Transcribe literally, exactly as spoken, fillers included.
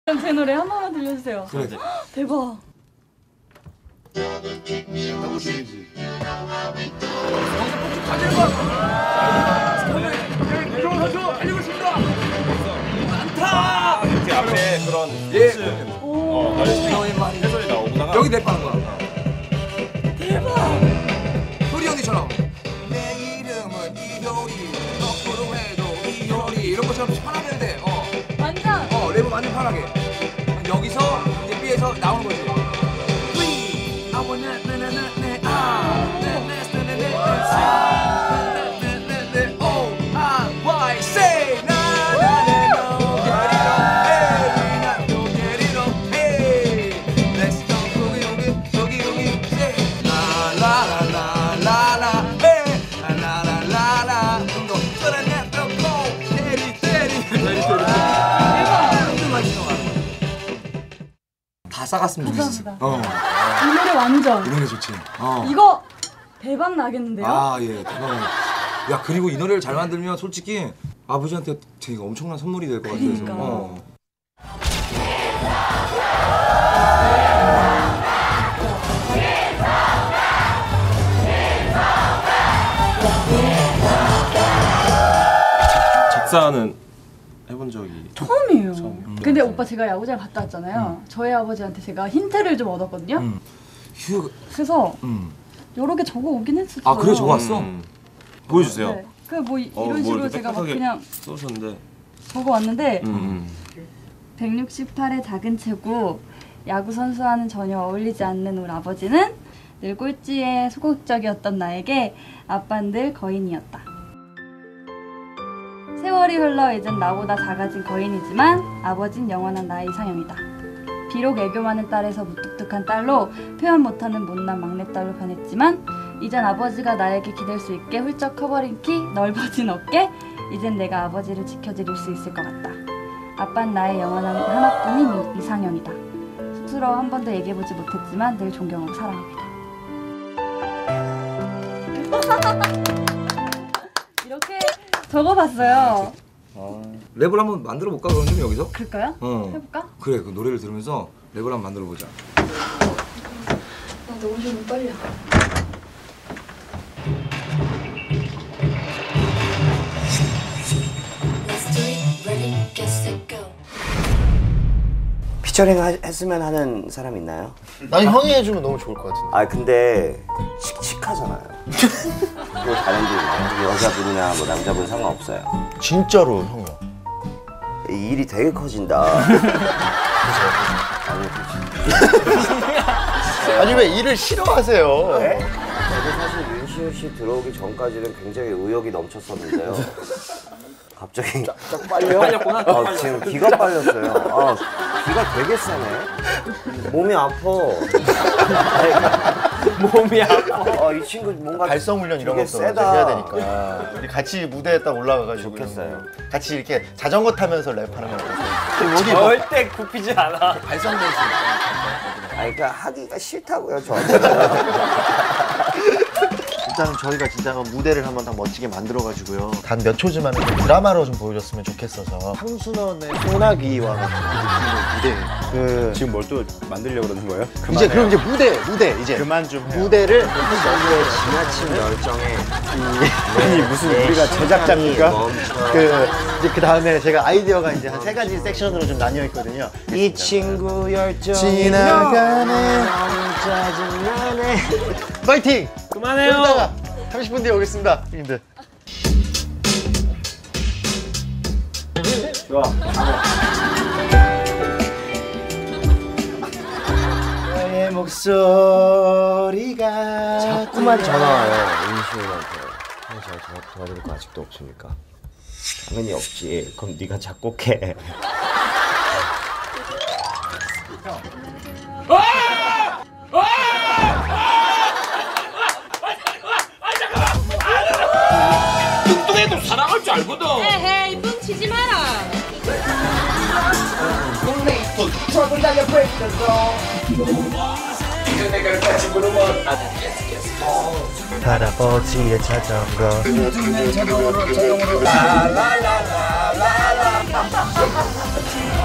제 노래 한 번만 들려주세요. 그래. 대박. 너무 들리지. 이종호 선수 달리고 있습니다. 많다. 이렇게 앞에 그런 예. 어, 해설이 나오다가 여기 랩하는 거야. 대박. 효리 언니처럼. 내 이름은 이효리. 거꾸로 해도 이효리. 이런 것처럼 편하게 돼. 어. 완전. 어, 랩은 완전 편하게. 여기서 이제 B에서 나오는 거지. We, I wanna, na na na na, ah, na na na na na, na na na na, oh, ah, why say na na na, go get it on, hey, we not go get it on, hey, let's go boogie boogie boogie boogie, say la la la la la, hey, la la la la la, 좀더 쏘라냐, 더 고, 때리 때리, 때리 때리. 다 싸갔으면 좋겠어. 어. 이 노래 완전. 이 노래 좋지. 어. 이거 대박 나겠는데요? 아, 예. 대박. 야, 그리고 이 노래를 잘 만들면 솔직히 아버지한테 되게 엄청난 선물이 될 것 같아서. 그러니까. 어. 작사는 해본 적이 처음이에요. 처음이요. 근데 오빠 제가 야구장 갔다 왔잖아요. 저희 아버지한테 제가 힌트를 좀 얻었거든요. 음. 휴. 그래서 음. 여러 개 적어 오긴 했었어요. 아, 그래 적어왔어? 음. 보여주세요. 네. 그뭐 이런 어, 뭐 식으로 이렇게 제가 막 빽빽하게 그냥 써주셨는데. 적어 왔는데 음, 음. 백육십팔의 작은 체구, 야구 선수와는 전혀 어울리지 않는 우리 아버지는 늘 꼴찌에 소극적이었던 나에게 아빠는 늘 거인이었다. 세월이 흘러 이젠 나보다 작아진 거인이지만 아버진 영원한 나의 이상형이다. 비록 애교 많은 딸에서 무뚝뚝한 딸로 표현 못하는 못난 막내딸로 변했지만 이젠 아버지가 나에게 기댈 수 있게 훌쩍 커버린 키, 넓어진 어깨, 이젠 내가 아버지를 지켜드릴 수 있을 것 같다. 아빠는 나의 영원한 하나뿐인 이상형이다. 스스로 한 번도 얘기해보지 못했지만 늘 존경하고 사랑합니다. 이렇게 적어봤어요. 랩을 한번 만들어 볼까 그럼 좀 여기서? 그럴까요? 어. 해볼까? 그래. 그 노래를 들으면서 랩을 한번 만들어 보자. 나 너무 좀 떨려. 피처링 하, 했으면 하는 사람 있나요? 난 형이 해주면 너무 좋을 것 같은데. 아 근데 칙칙하잖아요. 또 다른데 여자분이나 뭐 남자분 상관없어요. 진짜로 형이요. 이 일이 되게 커진다. 아니 왜 일을 싫어하세요? 네? 저도 사실 윤시호 씨 들어오기 전까지는 굉장히 의욕이 넘쳤었는데요. 갑자기 쫙 빨려? 빨렸구나. 아, 지금 기가 빨렸어요. 아, 기가 되게 세네. 몸이 아파. 몸이 아파. 아, 이 친구 뭔가 발성 훈련 이런 되게 것도 세다. 해야 되니까. 우리 같이 무대에 딱 올라가가지고 좋겠어요. 같이 이렇게 자전거 타면서 랩하는 거 어때요? 절대 굽히지 않아. 발성 댄스. 아니, 그러니까 하기가 싫다고요, 저한테. 일단은 저희가 진짜 무대를 한번 딱 멋지게 만들어가지고요. 단 몇 초지만 드라마로 좀 보여줬으면 좋겠어서. 황순원의 소나기와 같은 무대. 그 지금 뭘 또 만들려고 그러는 거예요? 이제 그럼 이제 무대 무대 이제 그만 좀 해요. 무대를 너의 지나친 열정에 아니 무슨 우리가 제작자입니까? 그 이제 그 다음에 제가 아이디어가 이제 한 세 가지 섹션으로 좀 나뉘어 있거든요. 이 친구 열정 지나가네 너무 짜증나네. 파이팅! 그만해요. 좀 이따가 삼십 분 뒤에 오겠습니다, 형님들. 좋아. 너의 목소리가 자꾸만 전화 와요, 윤시훈한테. 형 제가 전화 도와드릴 거 아직도 없습니까? 당연히 없지. 그럼 네가 작곡해. 뚱뚱해도 사랑할 줄 알거든. 에헤이 뻥치지 마라. 할아버지의 자전거. 자동으로 자동으로 라라라라라라.